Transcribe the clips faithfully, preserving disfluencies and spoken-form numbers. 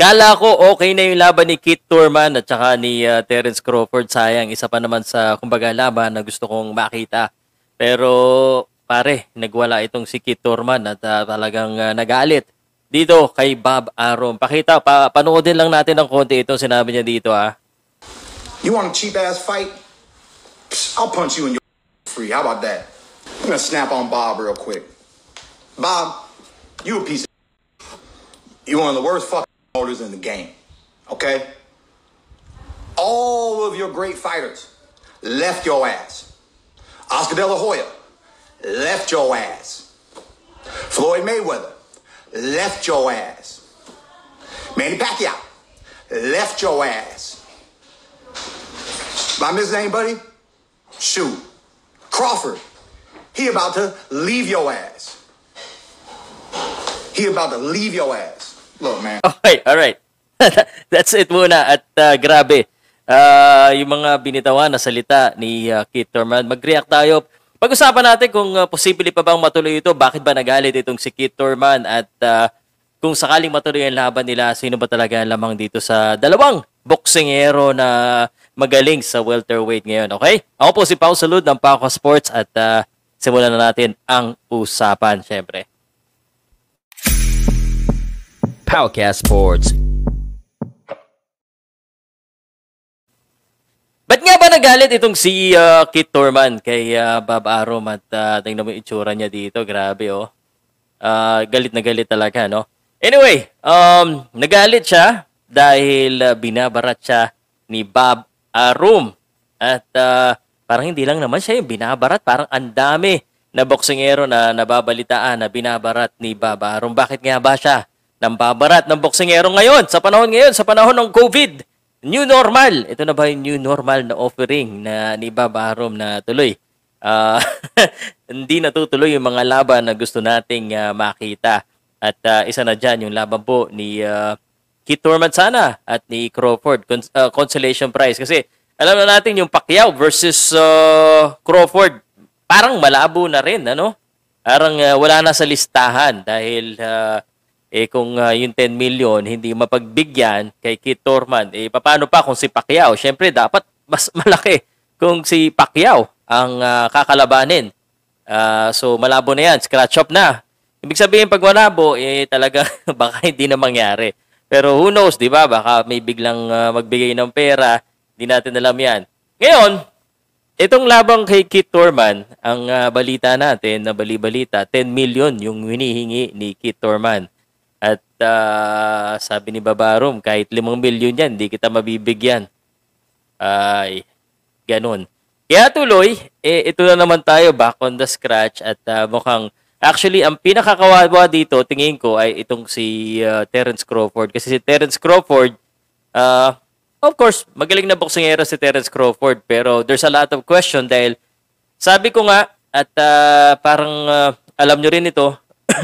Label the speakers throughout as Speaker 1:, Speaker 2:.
Speaker 1: Kala ko okay na yung laban ni Kit Thurman at saka ni uh, Terence Crawford. Sayang, isa pa naman sa kumbaga laban na gusto kong makita. Pero pare, nagwala itong si Kit Thurman at uh, talagang uh, nagalit dito kay Bob Arum. Pakita, pa panoodin lang natin ng konti ito. Sinabi niya dito ah.
Speaker 2: You want a cheap ass fight? I'll punch you in your free. How about that? I'm gonna snap on Bob real quick. Bob, you a piece of you one of the worst fucking in the game, okay? All of your great fighters left your ass. Oscar De La Hoya left your ass. Floyd Mayweather left your ass. Manny Pacquiao left your ass. My miss name, buddy? Shoot. Crawford, he about to leave your ass. He about to leave your ass. Look, man.
Speaker 1: Okay, alright. That's it muna. At uh, grabe, uh, yung mga binitawan na salita ni uh, Kit Thurman. Mag-react tayo. Pag-usapan natin kung uh, posible pa bang matuloy ito. Bakit ba nagalit itong si Kit Thurman? At uh, kung sakaling matuloy ang laban nila, sino ba talaga ang lamang dito sa dalawang boksingero na magaling sa welterweight ngayon. Okay? Ako po si Pau Salud ng Powcast Sports at uh, simulan na natin ang usapan, syempre. Powcast Sports. Ba't nga ba nagalit itong si uh, Kit Thurman kay uh, Bob Arum at uh, tingnan mo yung itsura niya dito, grabe oh. Uh, galit na galit talaga, no? Anyway, um, nagalit siya dahil uh, binabarat siya ni Bob Arum. At uh, parang hindi lang naman siya yung binabarat, parang ang dami na boksingero na nababalitaan na binabarat ni Bob Arum. Bakit nga ba siya nang babarat ng boksingero ngayon, sa panahon ngayon, sa panahon ng COVID? New normal. Ito na ba yung new normal na offering na ni Bob Arum na tuloy? Uh, hindi natutuloy yung mga laban na gusto nating uh, makita. At uh, isa na dyan yung laban po ni uh, Kit Thurman sana at ni Crawford. Cons uh, consolation prize. Kasi alam na natin yung Pacquiao versus uh, Crawford. Parang malabo na rin, ano? Parang uh, wala na sa listahan dahil uh, eh kung uh, yung ten million hindi mapagbigyan kay Kit Thurman, eh paano pa kung si Pacquiao? Siyempre, dapat mas malaki kung si Pacquiao ang uh, kakalabanin. Uh, so, malabo na yan. Scratch up na. Ibig sabihin, pag malabo, eh talaga baka hindi na mangyari. Pero who knows, di ba? Baka may biglang uh, magbigay ng pera. Hindi natin alam yan. Ngayon, itong labang kay Kit Thurman, ang uh, balita natin, na bali-balita, ten million yung hinihingi ni Kit Thurman. At uh, sabi ni Bob Arum, kahit limang milyon yan, hindi kita mabibigyan. Ay, ganun. Kaya tuloy, eh, ito na naman tayo back on the scratch at uh, mukhang, actually, ang pinakakawawa dito, tingin ko, ay itong si uh, Terence Crawford. Kasi si Terence Crawford, uh, of course, magaling na boksingero si Terence Crawford, pero there's a lot of question dahil sabi ko nga, at uh, parang uh, alam nyo rin ito,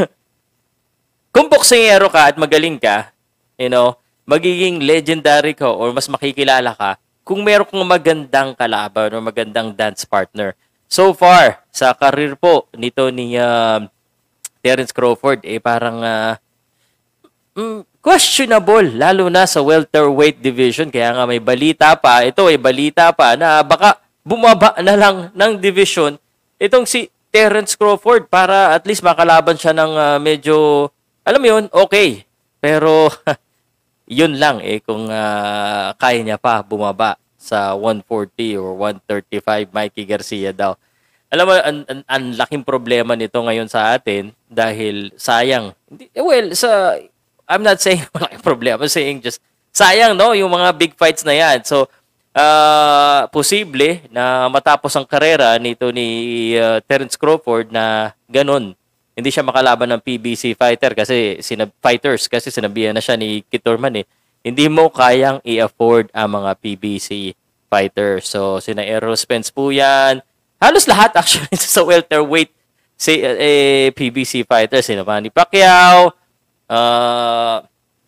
Speaker 1: kung boksingero ka at magaling ka, you know, magiging legendary ka or mas makikilala ka kung meron kang magandang kalaban o magandang dance partner. So far, sa career po nito ni uh, Terence Crawford, eh parang uh, mm, questionable, lalo na sa welterweight division. Kaya nga may balita pa, ito ay balita pa na baka bumaba na lang ng division itong si Terence Crawford para at least makalaban siya ng uh, medyo, alam mo yun, okay. Pero yun lang eh kung uh, kaya niya pa bumaba sa one forty or one thirty-five, Mikey Garcia daw. Alam mo, ang, ang, ang laking problema nito ngayon sa atin dahil sayang. Well, sa, I'm not saying malaking problema. I'm saying just sayang, no? Yung mga big fights na yan. So, uh, posible na matapos ang karera nito ni uh, Terence Crawford na ganun. Hindi siya makalaban ng P B C fighter kasi sinab fighters kasi sinabihan na siya ni Kit Thurman eh. Hindi mo kayang i-afford ang mga P B C fighters. So, sina Errol Spence po yan. Halos lahat actually sa welterweight si eh, P B C fighters. Sina Manny Pacquiao. Uh,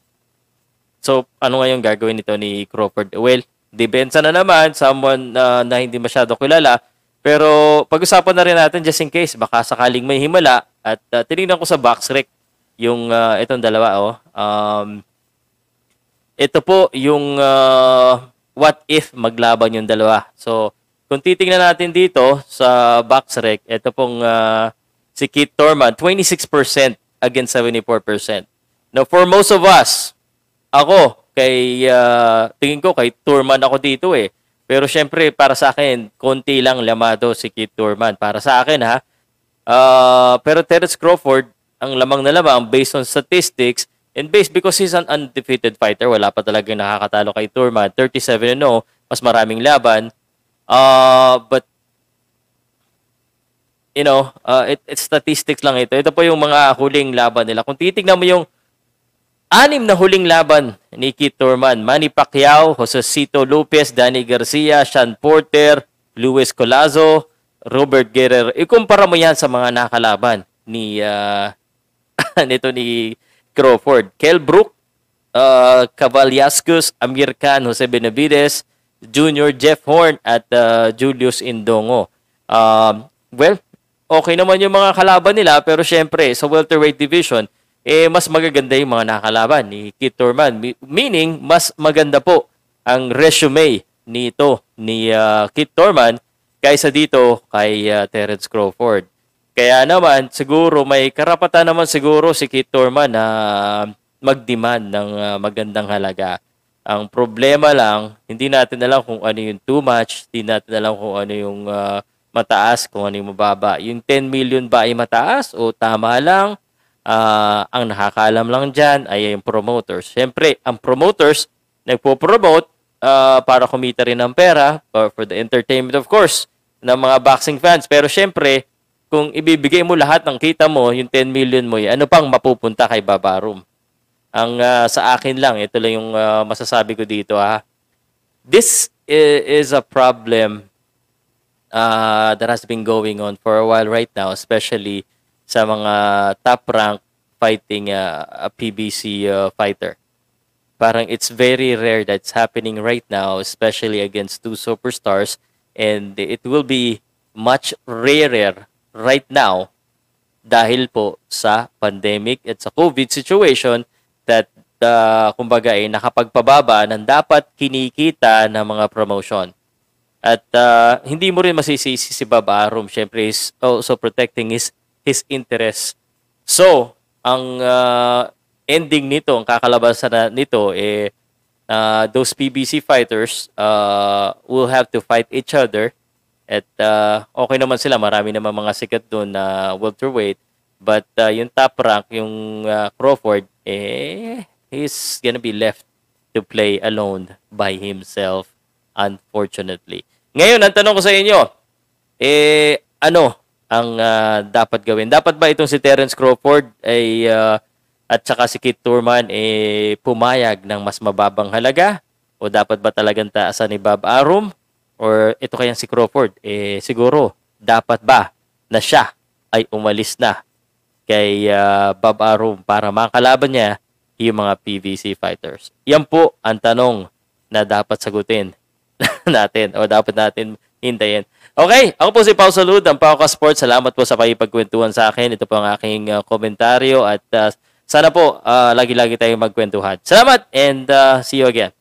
Speaker 1: so, ano ngayon gagawin nito ni Crawford? Well, debensa na naman. Someone uh, na hindi masyado kilala. Pero, pag-usapan na rin natin just in case. Baka sakaling may himala. At uh, tinignan ko sa box rec yung uh, itong dalawa. Oh. Um, ito po yung uh, what if maglaban yung dalawa. So, kung titingnan natin dito sa BoxRec, ito pong uh, si Keith Thurman, twenty-six percent against seventy-four percent. Now, for most of us, ako, kay, uh, tingin ko kay Thurman ako dito eh. Pero syempre, para sa akin, konti lang lamado si Keith Thurman. Para sa akin ha. Uh, pero Terence Crawford, ang lamang na lamang based on statistics, and based because he's an undefeated fighter, wala pa talagang nakakatalo kay Thurman. thirty-seven and oh, mas maraming laban. Uh, but, you know, uh, it, it's statistics lang ito. Ito po yung mga huling laban nila. Kung titignan mo yung anim na huling laban ni Keith Thurman, Manny Pacquiao, Josecito Lopez, Danny Garcia, Sean Porter, Luis Colazo, Robert Guerrero. Ikumpara mo yan sa mga nakalaban ni uh, nito ni Crawford. Kell Brook, uh, Cavallascus, Amir Khan, Jose Benavides, Junior Jeff Horn, at uh, Julius Indongo. Um, well, okay naman yung mga kalaban nila, pero syempre, sa welterweight division, eh, mas magaganda yung mga nakalaban ni Keith Thurman. Meaning, mas maganda po ang resume nito ni uh, Keith Thurman kaysa dito kay uh, Terence Crawford. Kaya naman, siguro may karapatan naman siguro si Keith Thurman na mag-demand ng uh, magandang halaga. Ang problema lang, hindi natin alam kung ano yung too much, hindi natin alam kung ano yung uh, mataas, kung ano yung mababa. Yung ten million ba ay mataas o tama lang? Uh, ang nakakaalam lang dyan ay yung promoters. Siyempre, ang promoters nagpo-promote uh, para kumita rin ng pera for, for the entertainment of course ng mga boxing fans. Pero siyempre, kung ibibigay mo lahat ng kita mo, yung ten million mo, ano pang mapupunta kay Arum? Ang uh, sa akin lang, ito lang yung uh, masasabi ko dito ha. This is a problem uh, that has been going on for a while right now, especially sa mga top rank fighting uh, a P B C uh, fighter. Parang it's very rare that's happening right now, especially against two superstars, and it will be much rarer right now dahil po sa pandemic at sa COVID situation that uh, kumbaga ay nakapagpababa ng dapat kinikita ng mga promotion. At uh, hindi mo rin masisisi si Bob Arum. Siyempre, is also protecting his, his interests. So, ang uh, ending nito, ang kakalabasan na nito, eh, uh, those P B C fighters uh, will have to fight each other. At uh, okay naman sila, marami naman mga sikat doon na welterweight. But uh, yung top rank, yung uh, Crawford, eh, he's gonna be left to play alone by himself, unfortunately. Ngayon, ang tanong ko sa inyo, eh, ano ang uh, dapat gawin? Dapat ba itong si Terence Crawford ay, uh, at saka si Keith Thurman, eh, pumayag ng mas mababang halaga? O dapat ba talagang taasan ni Bob Arum? Or ito kayang si Crawford, eh, siguro, dapat ba na siya ay umalis na kay uh, Bob Arum para makalaban niya yung mga P V C fighters? Yan po ang tanong na dapat sagutin natin o dapat natin hintayin. Okay, ako po si Pau Salud, ang Powcast Sports. Salamat po sa pakipagkwentuhan sa akin. Ito po ang aking uh, komentaryo at uh, sana po uh, lagi-lagi tayong magkwentuhan. Salamat and uh, see you again.